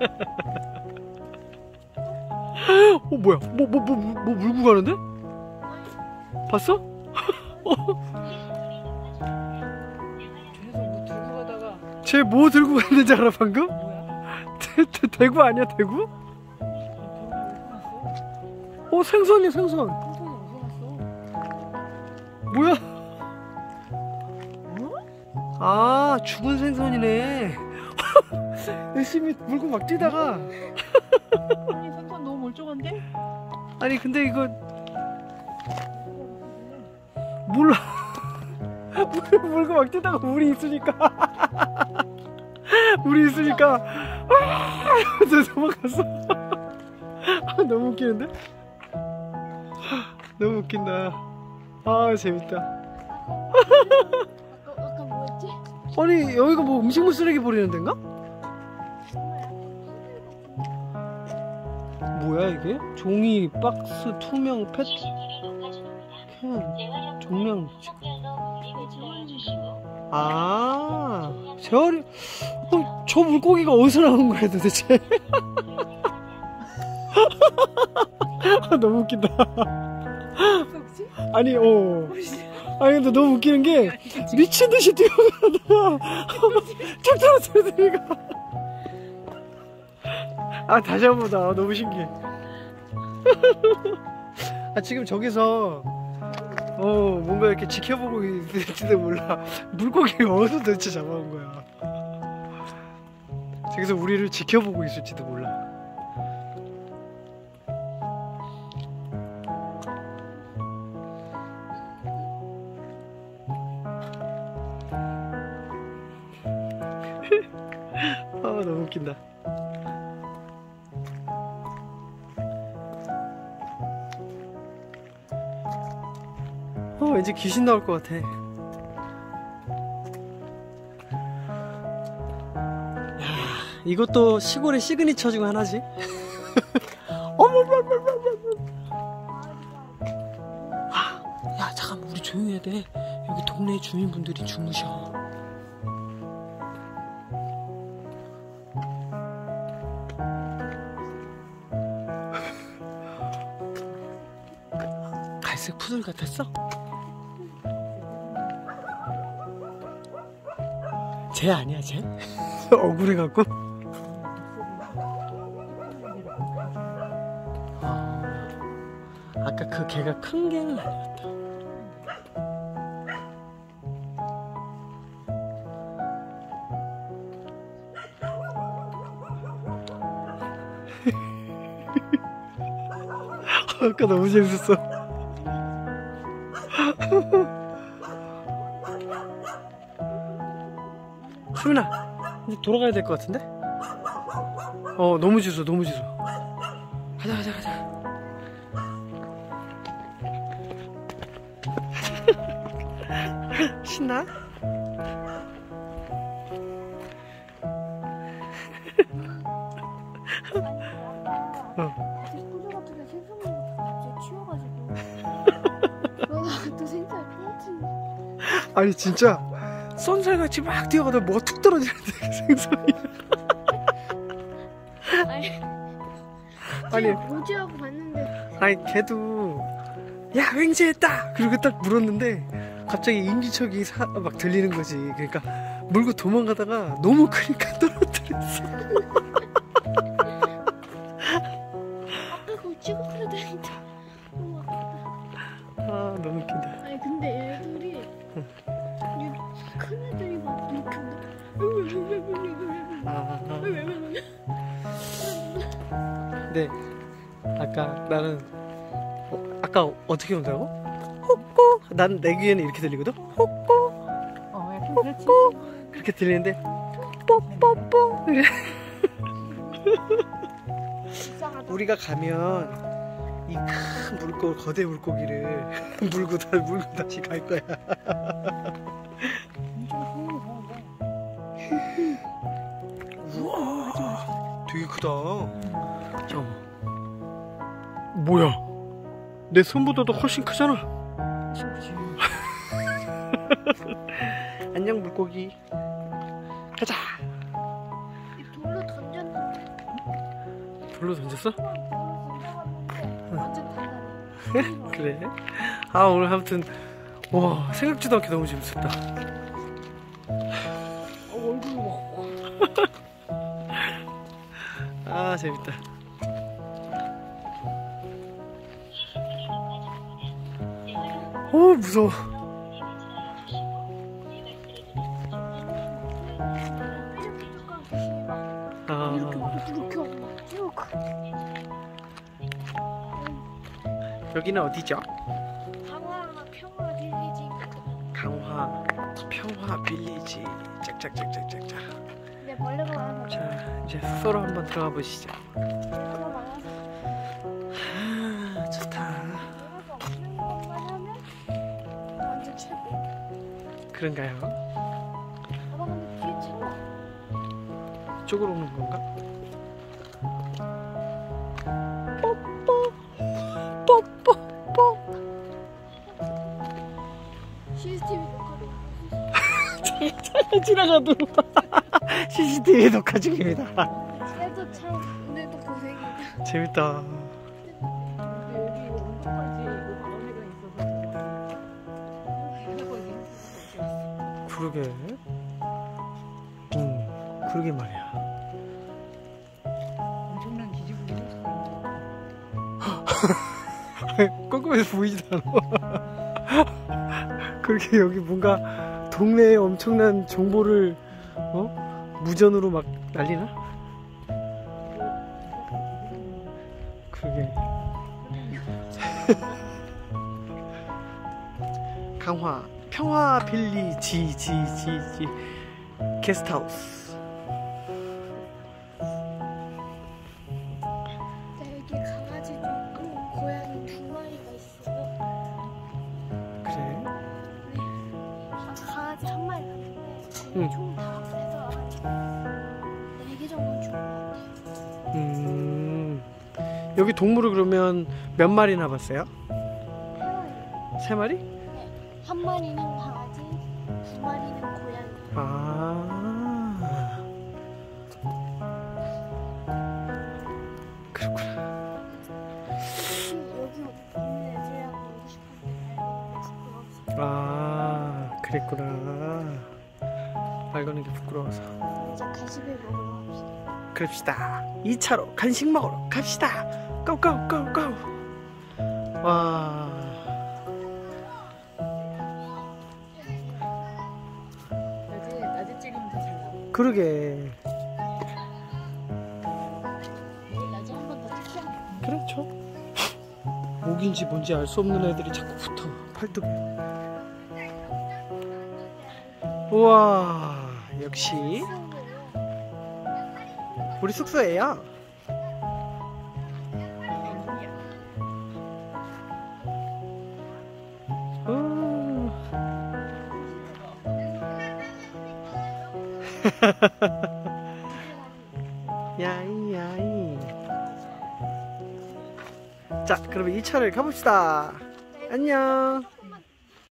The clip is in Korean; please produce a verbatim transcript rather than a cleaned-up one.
어 뭐야? 뭐 뭐 뭐 뭐 물고 가는데? 봤어? 쟤 뭐 들고 갔는지 알아 방금? 대, 대, 대구 아니야 대구? 어 생선이 생선. 뭐야? 아 죽은 생선이네. 열심히 물고 막 뛰다가. 아니 생선 너무 멀쩡한데? 아니 근데 이거 몰라. 물 물고 막 뛰다가 물이 있으니까 물이 있으니까 아 도망갔어. 아, 너무 웃기는데? 너무 웃긴다. 아 재밌다. 아까, 아까 뭐였지? 아니 여기가 뭐 음식물 쓰레기 버리는 데인가? 뭐야 이게? 종이, 박스, 투명, 페트, 캔, 종량. 아 재활이. 어, 저 물고기가 어디서 나온 거야 도대체? 아, 너무 웃긴다. 아니 어 아니 근데 너무 웃기는 게 미친듯이 뛰어가다가 툭 떨어뜨리니까. 아 다시 한 번 더. 아, 너무 신기해. 아 지금 저기서 어 뭔가 이렇게 지켜보고 있을지도 몰라. 물고기가 어디서 도대체 잡아온 거야. 저기서 우리를 지켜보고 있을지도 몰라. 아 너무 웃긴다. 어 왠지 귀신 나올 것 같아. 야 이것도 시골의 시그니처 중 하나지. 아, 야 잠깐만 우리 조용히 해야 돼. 여기 동네 주민분들이 주무셔. 갈색 푸들 같았어? 쟤 아니야 쟤? 억울해갖고? 어, 아까 그 개가 큰 개는 아니었다. 아까 너무 재밌었어. 수민아 이제 돌아가야 될 것 같은데? 어 너무 지수 너무 지수. 가자 가자 가자. 신나? 어. 아니 진짜 쏜살같이 막 뛰어가다 뭐가 툭 떨어지는데 생선이. 아니 아니 뭐지 하고 봤는데 아니 걔도 야 횡재했다 그렇게 딱 물었는데 갑자기 인기척이 사, 막 들리는 거지. 그러니까 물고 도망가다가 너무 크니까 떨어뜨렸어. 아까 그거 찍어야 되는데. 아 너무 웃긴다. 아니 근데 애들이 응. 큰 애들이 막 이렇게 아, 네 아까 나는 어, 아까 어떻게 온다고? 호꼬. 난 내 귀에는 이렇게 들리거든. 호꼬 어 약간 그렇지. 호꼬 그렇게 들리는데 뽀뽀뽀. 우리가 가면 이 큰 물고기, 거대 물고기를 물고 다 물고 다시 갈 거야. 우와, 되게 크다. 잠깐만. 뭐야? 내 손보다도 훨씬 크잖아. 안녕 물고기. 가자. 돌로 던졌는데. 돌로 던졌어? 완전 달라네. 그래? 아 오늘 아무튼 와 생각지도 않게 너무 재밌었다. 어, 얼굴 막. 아 재밌다. 오 무서워. 아 이렇게 막 이렇게 하고 막 쭉. 여기는 어디죠? 강화 평화 빌리지. 강화 평화 빌리지. 짝짝짝짝짝짝. 근데 벌레가 많아서 자 이제 숙소로 한번 들어가 보시죠. 벌레가 많아서 아 좋다. 내가 없는 것만 하면 완전 최고. 그런가요? 아빠 근데 뒤에 차가. 이쪽으로 오는 건가? 뽀뽀 씨씨티비 녹화도. 차가 지나가도 씨씨티비 녹화 중입니다. 그래도 참 오늘도 고생이다. 재밌다. 근데 여기 이거 온도까지 이거 바람회가 있어서 해보기 힘들었어. 그러게. 응, 그러게 말이야. 엄청난 기지국이 꼼꼼해서 보이지도 않아. 그렇게 여기 뭔가 동네에 엄청난 정보를 어? 무전으로 막 날리나? 그러게. 강화 평화 빌리지 지지지 게스트하우스. 네, 여기 강아지도 있고 고양이 두 마리가 있어요. 그래? 아, 강아지 한 마리 갔는데 응. 총 다 합해서 네 개 정도 준 것 같아요. 음 여기 동물을 그러면 몇 마리나 봤어요? 세 마리. 세 마리? 한 마리는 강아지, 두 마리는 고양이. 아 그렇구나. 여기 있는 애들이랑 놀고 싶은데 부끄러워서 아 그랬구나. 말 거는 게 부끄러워서. 이제 간식을 먹으러 갑시다. 그럽시다. 이 차로 간식 먹으러 갑시다. 고고고고. 와 낮에 낮에 찍으면 더 잘 나와. 그러게. 내일 낮에 한 번 더 찍자. 그렇죠. 목인지 뭔지 알 수 없는 애들이 자꾸 붙어 팔뚝에. 우와 역시 우리 숙소예요. 우. 야이 야이. 자 그럼 이 차를 가봅시다. 안녕.